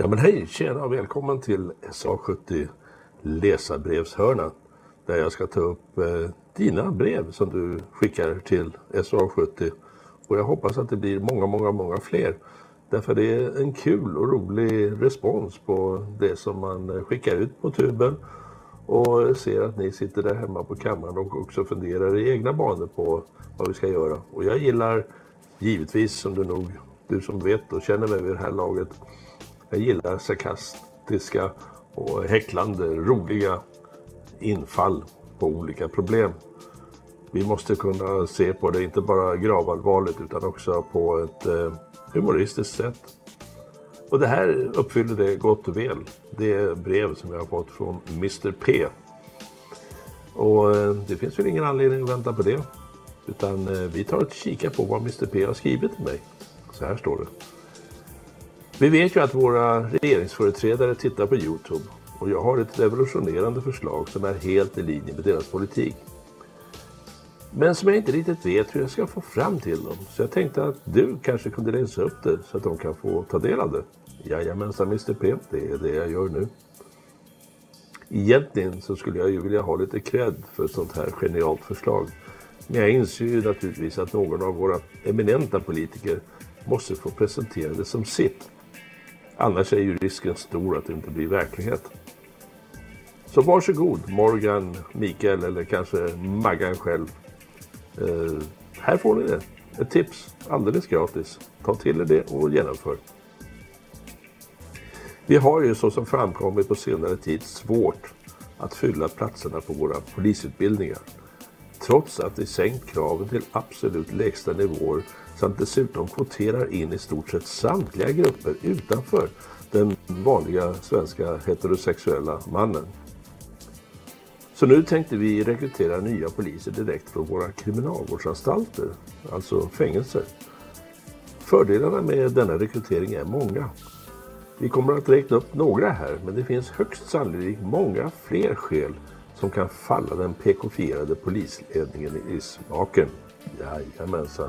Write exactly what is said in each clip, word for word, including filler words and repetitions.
Ja men hej, tjena och välkommen till S A sjuttio läsarbrevshörnan där jag ska ta upp eh, dina brev som du skickar till S A sjuttio och jag hoppas att det blir många, många, många fler. Därför det är en kul och rolig respons på det som man skickar ut på tuben och ser att ni sitter där hemma på kammaren och också funderar i egna banor på vad vi ska göra. Och jag gillar givetvis, som du nog, du som vet och känner mig vid det här laget, jag gillar sarkastiska och häcklande, roliga infall på olika problem. Vi måste kunna se på det inte bara gravallvarligt utan också på ett eh, humoristiskt sätt. Och det här uppfyller det gott och väl. Det är brev som jag har fått från mister P. Och eh, det finns väl ingen anledning att vänta på det. Utan eh, vi tar ett kika på vad mister P har skrivit till mig. Så här står det. Vi vet ju att våra regeringsföreträdare tittar på YouTube och jag har ett revolutionerande förslag som är helt i linje med deras politik. Men som jag inte riktigt vet hur jag ska få fram till dem, så jag tänkte att du kanske kunde läsa upp det så att de kan få ta del av det. Jajamensan mister P, det är det jag gör nu. Egentligen så skulle jag ju vilja ha lite cred för ett sånt här genialt förslag. Men jag inser ju naturligtvis att någon av våra eminenta politiker måste få presentera det som sitt. Annars är ju risken stor att det inte blir verklighet. Så varsågod Morgan, Mikael eller kanske Maggan själv. Eh, här får ni det. Ett tips, alldeles gratis. Ta till er det och genomför. Vi har ju så som framkommit på senare tid svårt att fylla platserna på våra polisutbildningar. Trots att vi sänkt kraven till absolut lägsta nivåer samt dessutom kvoterar in i stort sett samtliga grupper utanför den vanliga svenska heterosexuella mannen. Så nu tänkte vi rekrytera nya poliser direkt från våra kriminalvårdsanstalter, alltså fängelser. Fördelarna med denna rekrytering är många. Vi kommer att räkna upp några här, men det finns högst sannolikt många fler skäl som kan falla den P K-fierade polisledningen i smaken. Jajamensan.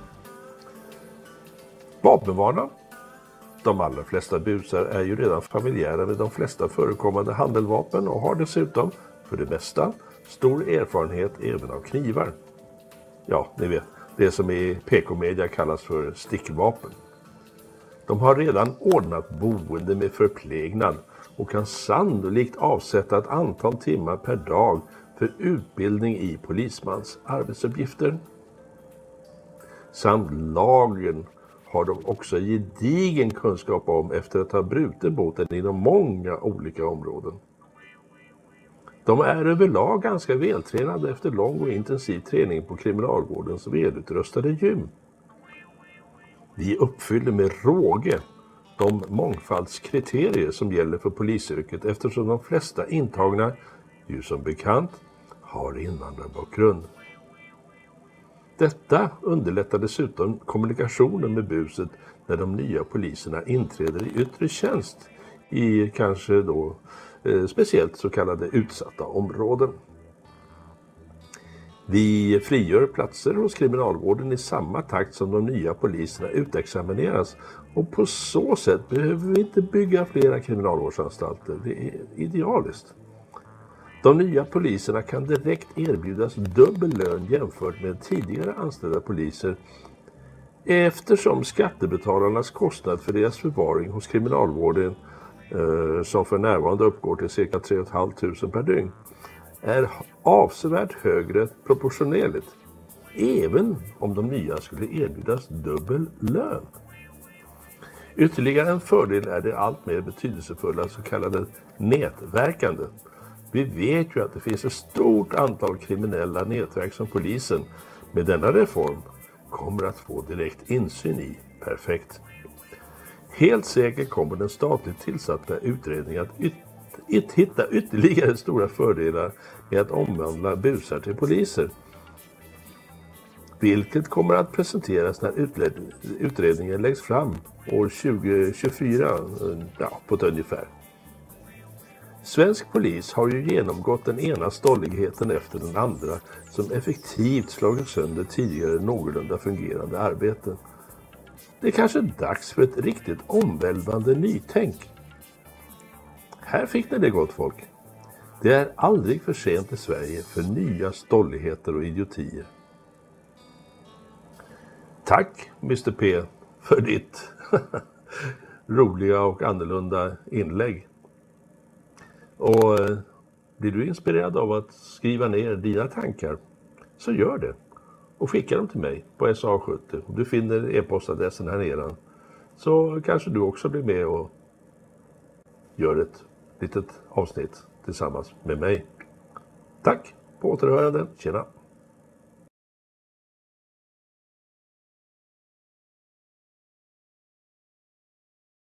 Vapenvana. De allra flesta busar är ju redan familjära med de flesta förekommande handeldvapen och har dessutom, för det mesta, stor erfarenhet även av knivar. Ja, ni vet, det som i P K-media kallas för stickvapen. De har redan ordnat boende med förplägnad och kan sannolikt avsätta ett antal timmar per dag för utbildning i polismans arbetsuppgifter. Samt lagen har de också gedigen kunskap om efter att ha brutit mot den inom många olika områden. De är överlag ganska vältränade efter lång och intensiv träning på kriminalvårdens välutrustade gym. Vi uppfyller med råge de mångfaldskriterier som gäller för polisyrket eftersom de flesta intagna, ju som bekant, har invandrarbakgrund. Detta underlättar dessutom kommunikationen med buset när de nya poliserna inträder i yttre tjänst i kanske då eh, speciellt så kallade utsatta områden. Vi frigör platser hos kriminalvården i samma takt som de nya poliserna utexamineras och på så sätt behöver vi inte bygga flera kriminalvårdsanstalter. Det är idealiskt. De nya poliserna kan direkt erbjudas dubbel lön jämfört med tidigare anställda poliser eftersom skattebetalarnas kostnad för deras förvaring hos kriminalvården eh, som för närvarande uppgår till cirka tre tusen femhundra per dygn är avsevärt högre proportionerligt, även om de nya skulle erbjudas dubbel lön. Ytterligare en fördel är det allt mer betydelsefulla så kallade nätverkande. Vi vet ju att det finns ett stort antal kriminella nätverk som polisen med denna reform kommer att få direkt insyn i. Perfekt. Helt säkert kommer den statligt tillsatta utredningen att yt- yt- hitta ytterligare stora fördelar med att omvandla busar till poliser. Vilket kommer att presenteras när utled- utredningen läggs fram år tjugo tjugofyra, ja, på ett ungefär. Svensk polis har ju genomgått den ena stolligheten efter den andra som effektivt slagit sönder tidigare någorlunda fungerande arbeten. Det är kanske dags för ett riktigt omvälvande nytänk. här fick ni det, gott folk. Det är aldrig för sent i Sverige för nya stolligheter och idiotier. Tack mister P för ditt roliga och annorlunda inlägg. Och eh, blir du inspirerad av att skriva ner dina tankar så gör det. Och skicka dem till mig på S A sjuttio. Du finner e-postadressen här nere. Så kanske du också blir med och gör ett litet avsnitt tillsammans med mig. Tack, på återhörande. Tjena!